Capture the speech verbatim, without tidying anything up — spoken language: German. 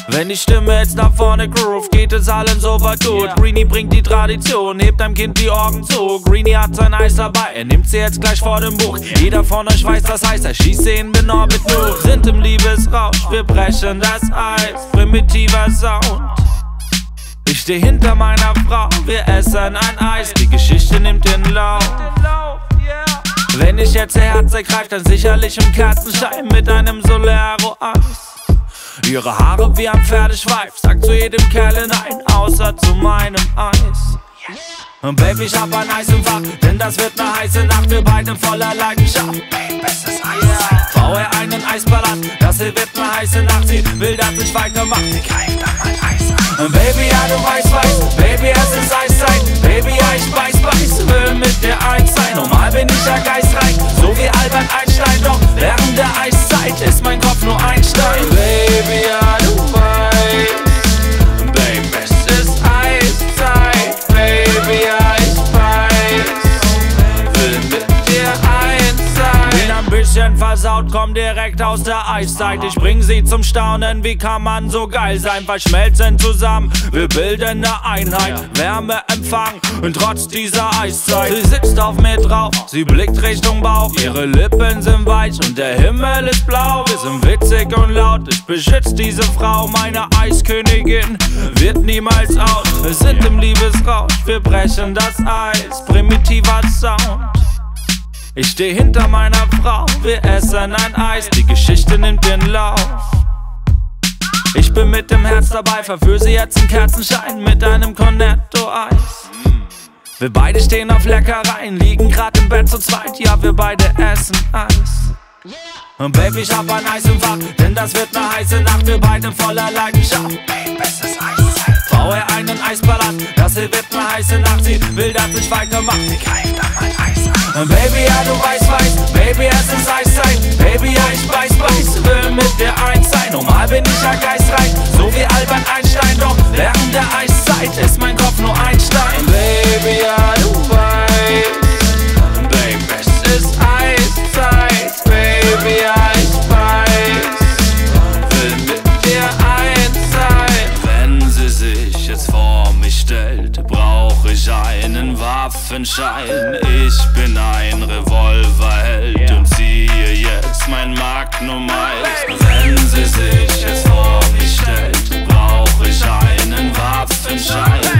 Wenn die Stimme jetzt nach vorne groove, geht es allen so weit gut. Yeah. Greenie bringt die Tradition, hebt deinem Kind die Augen zu. Greenie hat sein Eis dabei, er nimmt sie jetzt gleich vor dem Buch. Jeder von euch weiß, das heißt, er schießt sie in den Orbit nur. Sind im Liebesrausch, wir brechen das Eis. Primitiver Sound. Ich steh hinter meiner Frau, wir essen ein Eis. Die Geschichte nimmt den Lauf. Wenn ich jetzt ihr Herz ergreife, dann sicherlich im Kerzenschein mit einem Solero-Eis. Ihre Haare wie ein Pferdeschweif, sagt zu jedem Kerl hinein, außer zu meinem Eis. Und Baby, ich hab ein Eis im Fach, denn das wird ne heiße Nacht, wir beide voller Leidenschaft. Baby, bestes Eis. Bau ihr einen Eispalast, das hier wird ne heiße Nacht, sie will, dass ich weitermach, sie greift an mein Eis an. Und Baby, ja du weißt, weißt, Baby, es ist Eiszeit. Baby, ja ich beiß, beiß, will mit dir eins sein. Normal bin ich ja geistreich, so wie Albert Einstein, doch während der Eiszeit ist mein Kopf nur ein Stein. Baby, ja du weißt, Baby, es ist Eiszeit. Baby, ja ich weiß, will mit dir eins sein. Bin ein bisschen versaut, komm direkt aus der Eiszeit. Ich bring sie zum Staunen, wie kann man so geil sein? Verschmelzen zusammen, wir bilden eine Einheit. Wärme empfangen und trotz dieser Eiszeit. Sie sitzt auf mir drauf, sie blickt Richtung Bauch. Ihre Lippen sind weich und der Himmel ist blau. Wir sind witzig und laut, ich beschütze diese Frau. Meine Eiskönigin wird niemals aus. Wir sind im Liebesrausch, wir brechen das Eis. Primitiver Sound. Ich steh hinter meiner Frau, wir essen ein Eis. Die Geschichte nimmt den Lauf. Ich bin mit dem Herz dabei, verführe sie jetzt im Kerzenschein mit einem Cornetto-Eis. Wir beide stehen auf Leckereien, liegen grad im Bett zu zweit, ja wir beide essen Eis. Und Baby, ich hab ein Eis im Fach, denn das wird ne heiße Nacht, wir beide voller Leidenschaft. Baby, bestes Eis. Bau ihr einen Eispalast, das hier wird ne heiße Nacht, sie will, dass ich weitermach, sie greift an mein Eis an. Und Baby, ja du weißt, weißt, Baby, es ist Eiszeit. Baby, ja ich beiß, beiß, will mit dir eins sein. Normal bin ich ja geistreich, so wie Albert Einstein, doch während der Eiszeit ist mein Kopf nur ein Stein. Baby, ja du weißt, Baby, es ist Eiszeit. Baby, ja ich weiß, will mit dir eins sein. Wenn sie sich jetzt vor mich stellt, brauche ich einen Waffenschein. Ich bin ein Revolverheld und ziehe jetzt mein Magnum Eis. Wenn sie sich jetzt vor mich stellt, brauche ich einen Waffenschein.